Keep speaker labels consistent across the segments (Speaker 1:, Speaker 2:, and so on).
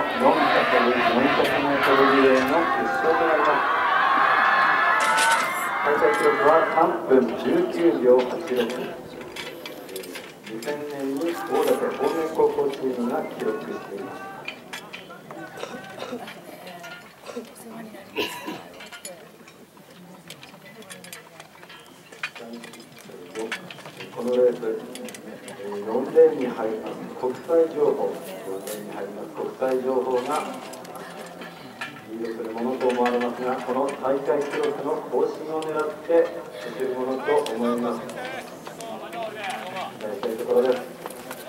Speaker 1: 4×400mリレーの決勝となります。大会記録は3分19秒86。2000年に大館方面高校チームが記録しています。このレース、4レーンに入ります国際情報、4レーンに入ります国際情報がリードするものと思われますが、この大会記録の更新を狙って走るものと思います。期待したいところです。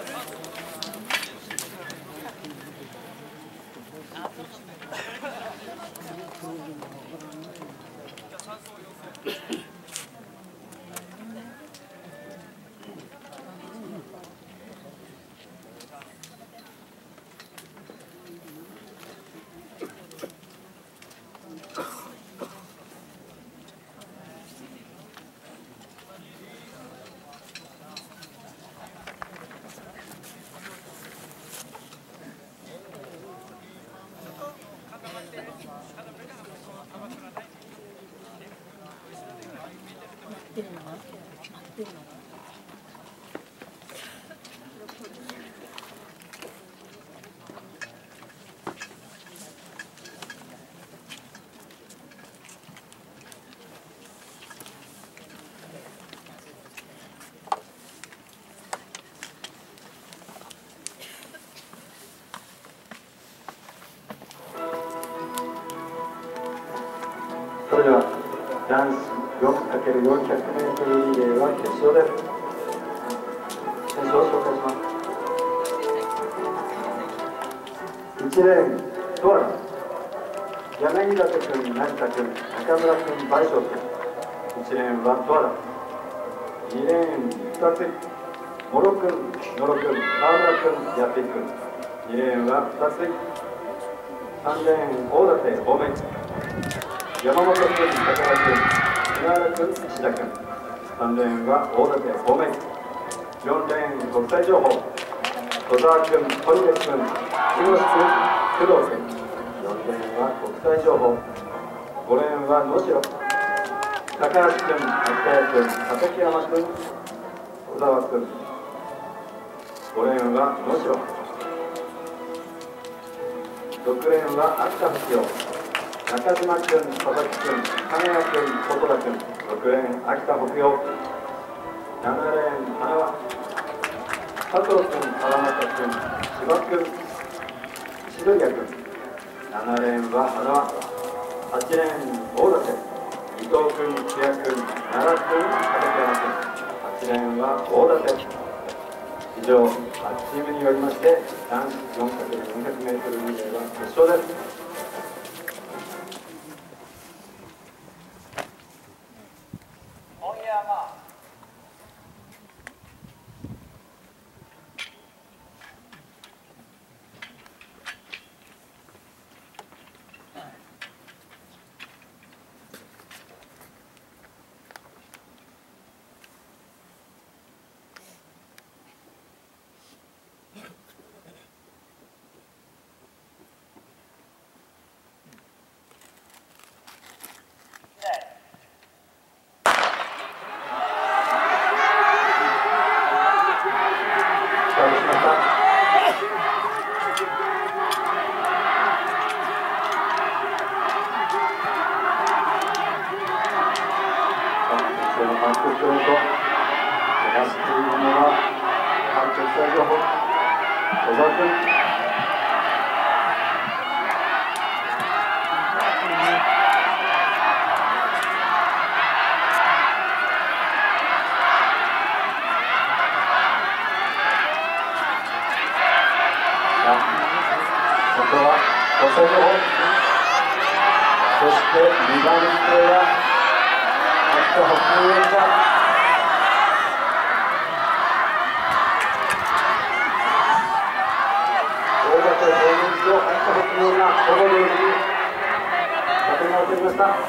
Speaker 1: それでは男子 4×400m リレーは決勝です。選手を紹介します。1レーンドアラ、柳舘君、成田君、中村君、倍賞君。1レーンはドアラ。2レーン2つ諸君、野呂君、川村君、八木君。2レーンは2つ3レーン大館方面、山本君、高田君、菅原君、石田君。3レーンは大館方面。4レーン国際情報、戸沢君、堀部君、木越君、工藤君。4レーンは国際情報。5レーンは能代、高橋君、秋田谷君、畠山君、小沢君。5レーンは能代。6レーンは秋田福代、中島君、佐々木君、金谷君、細田君。6レーン秋田北陽。7レーン花輪、佐藤君、川又君、千葉君、石鳥谷君。7レーンは花輪。8レーン大館、伊藤君、津谷君、奈良君、畠山君。8レーンは大館。以上8チームによりまして男子 4×400m リレーは決勝です。そして2番手は秋田北陽が大館方面と秋田北陽がほぼ同時に立て直ってきました。さ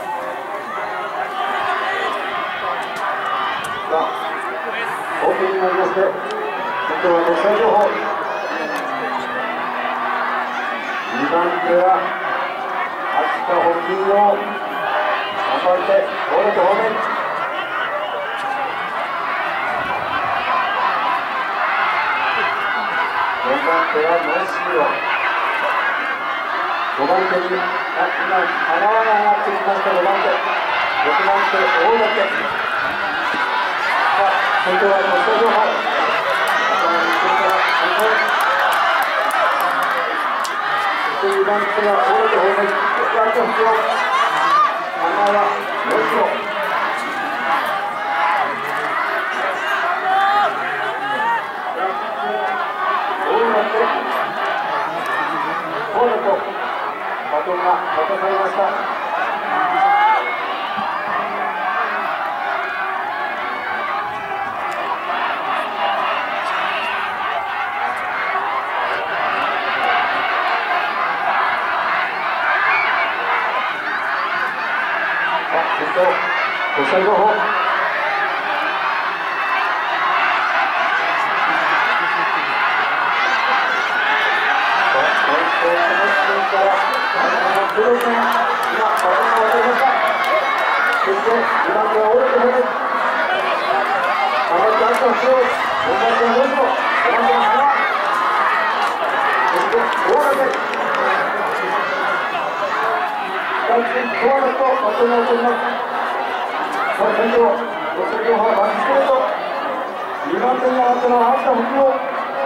Speaker 1: あ、オープンになりまして、先頭は国際情報。2 2番手は秋田北金を3番手大野方面4番手はノーシード5番手に今花輪が上がってきました5番手6番手大岳先頭はコスト情報2番手は大手方面、ライトフロー、花は吉野。大手、大手とバトンが渡されました。国際情報先頭、5番ストレート、2番手に上がったのは秋田北陽。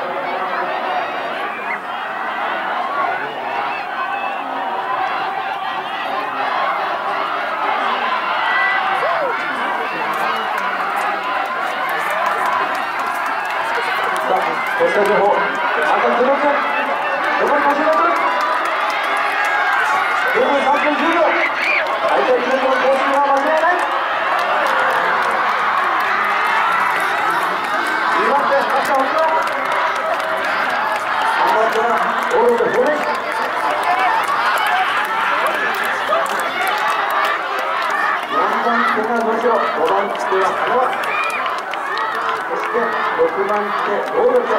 Speaker 1: さあ、こうした情報、赤16、5番走ります。9分3分10秒、大会記録の更新は間違いない。5番手は花輪、そして6番手大岳、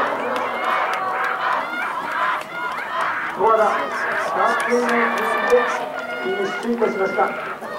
Speaker 1: 十和田3分の2でフィニッシュいたしました。